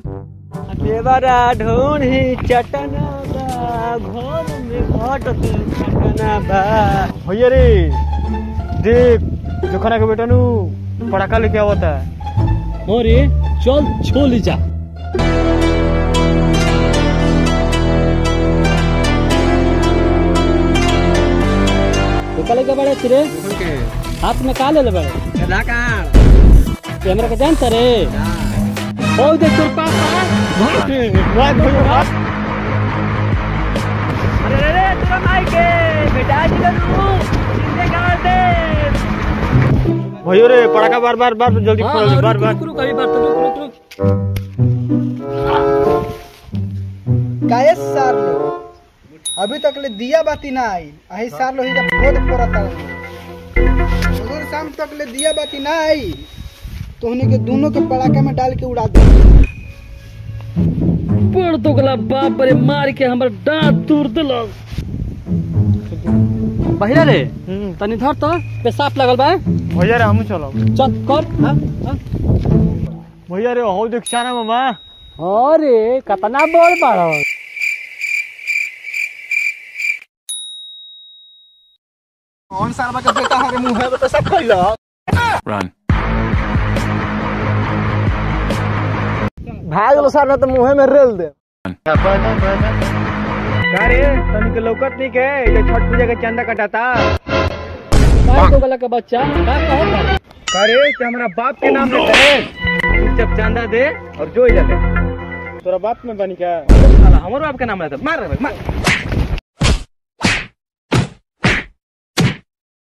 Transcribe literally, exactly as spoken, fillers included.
देवरा ढूंढ ही चटना बा घर में घट चटना बा भैया रे देख जोखना के बेटा नु पटाखा लेके आवता है। अरे चल छोली जा। निकले के बड़े चिरे हाथ में का ले ले बड़े कैमरा के जानता रे ओ देख तोर पापा भाग भाग भाग। अरे रे तेरा माई के बेटा जी करू जिंदे गाड़ दे भैया रे पटाखा बार बार बार जल्दी फोड़ दे बार बार रुक कभी बार तो रुक रुक काहे सार लो अभी तक ले दिया बाती ना आई आही सार लो ही जब खोद पड़ता अगर शाम तक ले दिया बाती ना आई तो उन्हीं के दोनों के पटाखे में डाल के उड़ा दे। पड़ तो गला बाप रे मार के हमर दांत तोड़ देलो। भैया रे तनी धर तो पेशाब लगल बा भैया रे हम चलो चल कर हां हां भैया रे हो देख सारा मामा अरे कितना बड़ बाड़ो कौन सारवा के बेटा हरे मुंह है तो सब खइला रन भाग लो सर ना तो मुंह में रेल दे का रे तनी के लौकत नहीं के ये छठ पूजा के चंदा कटाता का तो गला का बच्चा का कहत का रे कि हमरा बाप के नाम लेते है चुपचाप चंदा दे और जो ही जाते तोरा बाप में बनी क्या साला हमरो बाप के नाम लेते मार रे मार